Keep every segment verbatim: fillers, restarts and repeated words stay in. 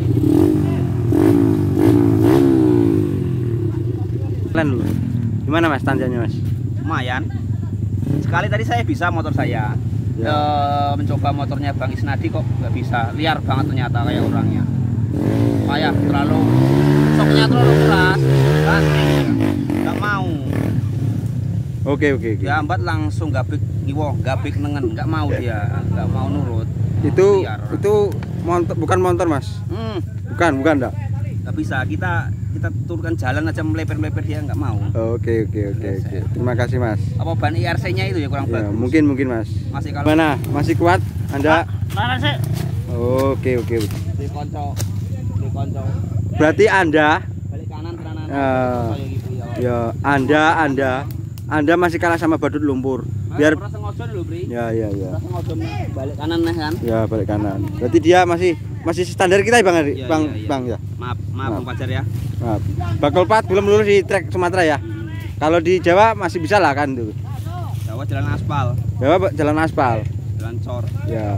Kalian dulu. Gimana Mas tanjanya Mas? Lumayan. Sekali tadi saya bisa motor saya. Ya. E, mencoba motornya Bang Isnadi kok nggak bisa. Liar banget ternyata kayak orangnya. Kayak terlalu soknya terlalu keras. Kan? Nggak mau. Oke oke oke. Diambat langsung gabik ngiwo, gabik nengen, nggak mau dia, nggak mau nurut. Itu Liar. itu motor, bukan motor Mas? Hmm. Bukan bukan enggak? Nggak bisa, kita kita turunkan jalan aja meleper-meleper dia nggak mau. Oke oke oke oke. Terima kasih Mas. Apa ban I R C-nya itu ya kurang Ya, bagus? mungkin mungkin Mas. Masih kalau Mana? Masih kuat Anda? mana sih? Oke oke. Di konco, di konco. Berarti Anda Balik kanan kanan. uh, Kayak gitu ya. ya Anda Anda Anda masih kalah sama badut lumpur. Biar Ora sengaja lho, Bri. ya ya ya. Ora sengaja balik kanan nih kan. Ya balik kanan. Berarti dia masih masih standar kita ya Bang Ari? Iya, Bang iya, iya. Bang ya. Maaf, maaf Bang Fajar ya. Maaf. Bakul Pat belum lulus di trek Sumatera ya. Kalau di Jawa masih bisa lah kan tuh. Jawa jalan aspal, Jawa jalan aspal. jalan cor. Ya.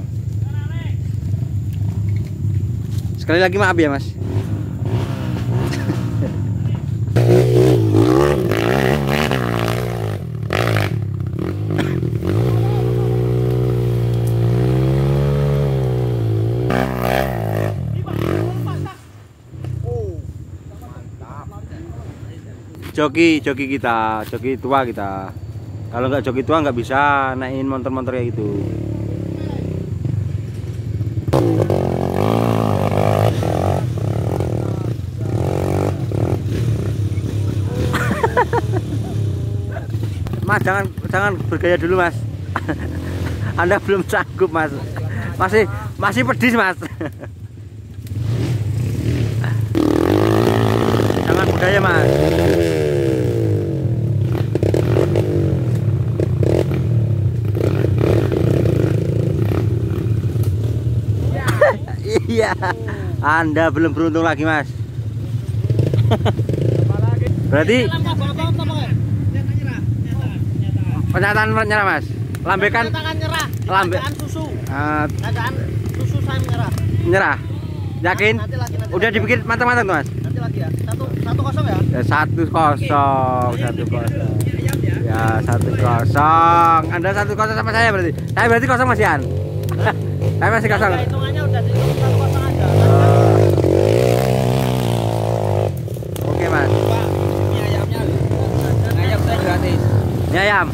Sekali lagi maaf ya Mas. Joki, joki kita, joki tua kita. Kalau nggak joki tua nggak bisa naikin motor-motor kayak gitu. Mas jangan jangan bergaya dulu Mas. Anda belum sanggup Mas. Masih masih pedis Mas. Jangan bergaya Mas. Iya, Anda belum beruntung lagi Mas. Berarti pernyataan menyerah Mas. Lambekan nyerah. lambe susu. uh, Keadaan susu saya menyerah. Nyerah. Yakin? Nanti lagi, nanti Udah lagi. dibikin matang-matang tuh Mas? Nanti lagi ya. Satu satu kosong ya. Ya, satu kosong, satu kosong. Ya satu kosong. Anda satu kosong sama saya berarti. Saya berarti kosong Mas Yan. Saya masih kosong. Ya, hitungannya udah dihitung satu kosong aja. Uh, Oke Mas. Pak, ini ayamnya lho. Ayam saya gratis. Ini ayam.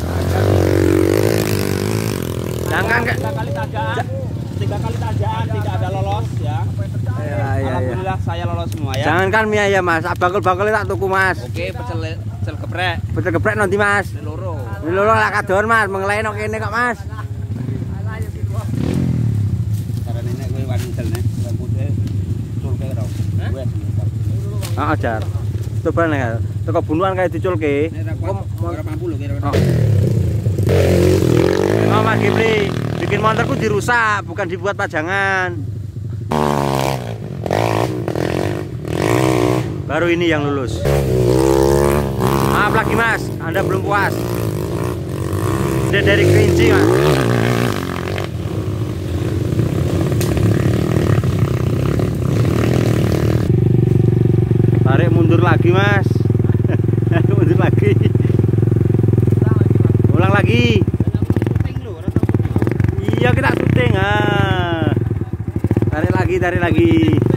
Jangan ke. Tiga kali tajaan, tiga kali tajaan tidak ada lolos ya. Ya, ya, ya. Alhamdulillah saya lolos semua ya. Jangankan mie ayam Mas, bakul-bakul tak tuku Mas. Oke, pecel pecel geprek. Betul geprek nanti Mas. Loro. Ini loro lah kadon Mas, mengelain oke ini kok Mas. Karena nenek gue wanjel nih, rambutnya culke ora. Gue Heeh, Jar. Coba nih, teko bunuhan kayak diculke. nek ra kuat delapan puluh kira-kira. Oh. Oh Mas Gipri, bikin motorku dirusak, bukan dibuat pajangan. Baru ini yang lulus. Maaf lagi Mas, Anda belum puas. Udah dari Kerinci Mas. Tarik mundur lagi Mas. Mundur lagi. Ulang lagi. Iya kita syuting ah. Tarik lagi, tarik lagi.